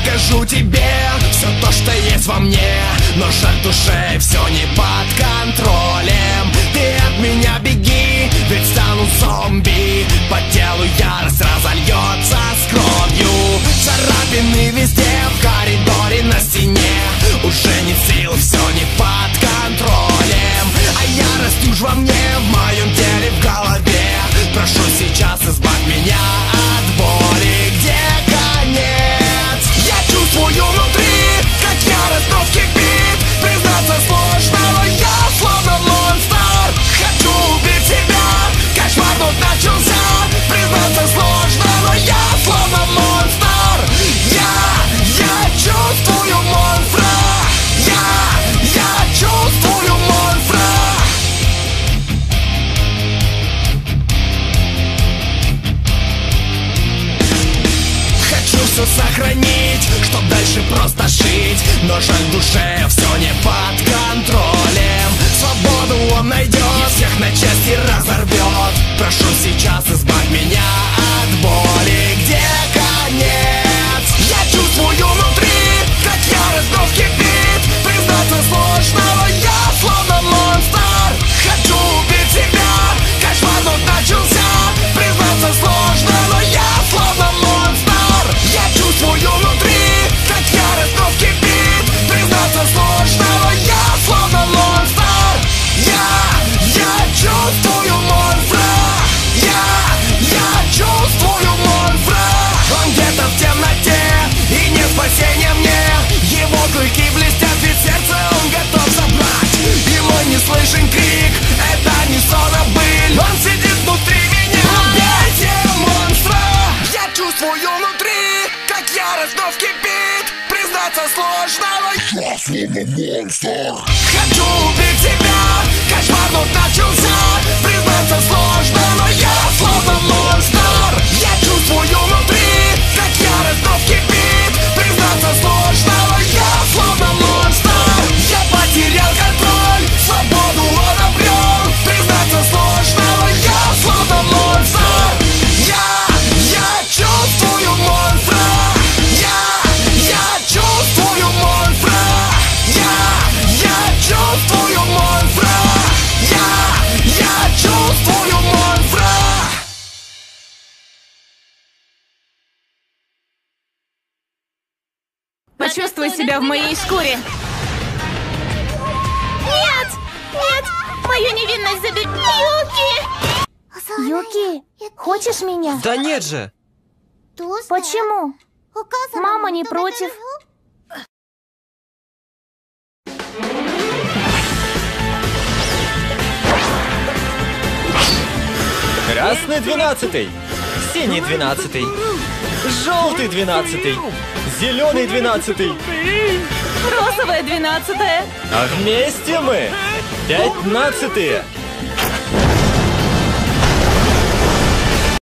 покажу тебе все то, что есть во мне, но жаль душе все не под контролем. Ты от меня беги, ведь стану зомби. По телу ярость разольется с кровью. Царапины везде, в коридоре, на стене. Уже не в сил, все не под контролем. А ярость уж во мне, в моем теле, в голове. Прошу сейчас, избавь меня от боли. Где конец? Я чувствую внутри, как ярость вновь кипит. Признаться сложно, но я словно монстр. Хочу убить тебя, кошмар тут начался. Признаться сложно, но я словно монстр. Я чувствую монстра. Я чувствую монстра. Хочу все сохранить, чтоб дальше просто жить. Но жаль душе все не под контролем. Свободу он найдет, всех на части разорвет. Прошу сейчас, избавь меня от боли. Где конец? Я чувствую внутри, как ярость вновь кипит. Признаться сложно, но я словно монстр. Хочу убить тебя, кошмар тут начался. Признаться сложно, но я словно монстр. Я чувствую внутри, как ярость вновь кипит. Признаться сложно, но я словно монстр. Я чувствую монстра. Я чувствую монстра. Он где-то в темноте, и не спасение мне. Его клыки блестят, ведь сердце он готов забрать. И мой неслышен крик, это не сон, а быль. Он сидит внутри меня. Убейте монстра. Я чувствую внутри, как ярость вновь кипит. Признаться сложно, но я словно монстр. Хочу убить тебя, кошмар тут начался. Признаться сложно, но я словно монстр. Я чувствую внутри, как ярость вновь кипит. Признаться сложно, но я словно монстр. Я потерял контроль, свободу он обрел. Признаться сложно, но я словно монстр. Я чувствую монстра. Я чувствую монстра. Я чувствую монстра. Я чувствую монстра. Почувствуй себя в моей шкуре. Нет! Нет! Мою невинность забери! Юки! Юки, хочешь меня? Да нет же! Почему? Мама не против. Красный 12-й, синий 12-й, желтый 12-й, зеленый 12-й. Розовая 12-е. А вместе мы 15-е.